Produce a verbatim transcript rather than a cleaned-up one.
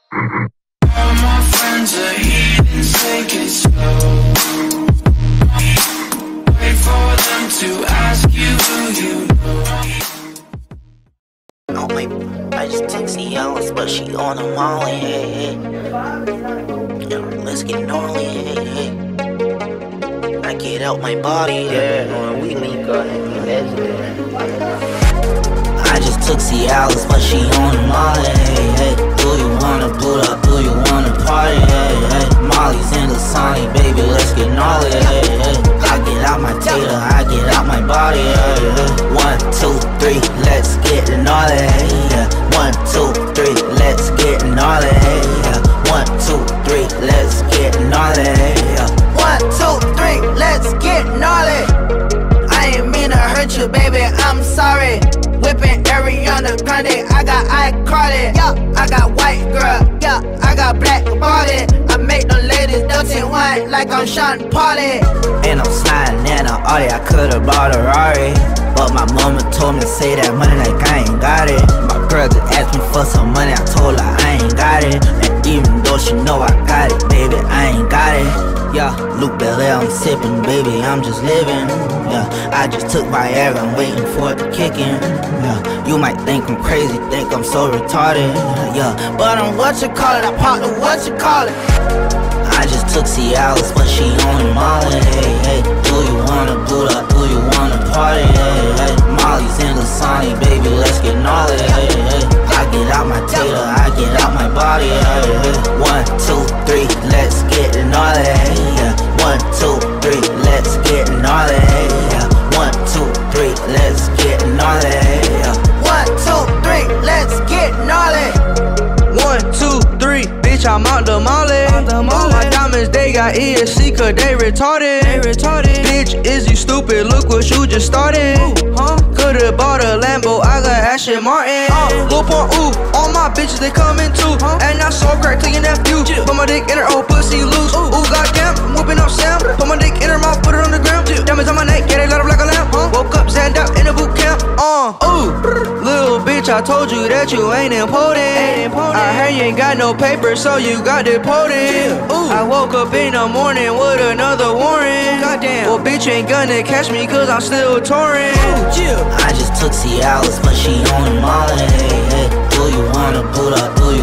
All my friends are heathens, take it slow. Wait for them to ask you who you know. Oh my, I just text Cialis, but she on a molly, hey, hey. Yeah, let's get gnarly, hey, hey. I get out my body, yeah, when we link up, legendary. I just took Cialis, but she on a molly, hey, hey. Do you wanna boot up, do you wanna party, hey, hey. Molly's in the Sony, baby, let's get gnarly, hey, hey. I get out my tater, I get out my body, hey, hey. One, two, three, let's get gnarly, hey, yeah. One, two, three, let's get gnarly, hey, yeah. One, two, three, let's get gnarly, hey, yeah. One, two, three, let's get gnarly. I ain't mean to hurt you, baby, I'm sorry. Whipping Ariana Grande, I got iCarly, yeah. I got white girl, yeah. I got black body. I make them ladies dirty wine like I'm Sean Pauli. And I'm sliding in a Audi, I could've bought a Rari, but my mama told me to say that money like I ain't got it. My girl just asked me for some money, I told her I ain't got it. And even though she know I got it, baby, I ain't got it. Yeah, Luke Belair, I'm sipping, baby, I'm just living. Yeah, I just took Viagra, I'm waiting for it to kick in. Yeah, you might think I'm crazy, think I'm so retarded. Yeah, but I'm what you call it, I popped the what you call it. I just took Cialis, but she on the molly, hey, hey. Do you wanna boot up, do you wanna party, hey, hey. Molly's in the Sony, baby, let's get gnarly, hey, hey. I get out my tater, I get out my body, hey, hey. One, two, three, let's get gnarly, hey, yeah. One, two, three, let's get gnarly, hey, yeah. One, two, three, let's get gnarly, hey, yeah. One, two, three, let's get gnarly. One, two, three, bitch, I'm out the molly. All my diamonds, they got E S C, cause they retarded. They retarded. Bitch, is you stupid? Look what you just started. Ooh, huh? Could've bought a Lambo, I got Aston Martin. Uh, Lil Pump, ooh, all my bitches, they coming too. Huh? And I so crack to your nephew. Yeah. Put my dick in her old pussy loose. Ooh, ooh goddamn, I'm whipping up Sam. Put my dick in her mouth, put it on the ground. Yeah. Diamonds on my neck, yeah, they light up like a lamp. Huh? Woke up, stand up in the boot camp. Uh, ooh, little bitch, I told you that you ain't important. Ain't important. I heard you ain't got no paper, so you got deported. Yeah. Ooh, I woke up in the morning with another warrant. Goddamn, well, bitch ain't gonna catch me, cause I'm still touring. Ooh, yeah. I just took Cialis, but she on the molly, hey, hey. Do you wanna boot up, do you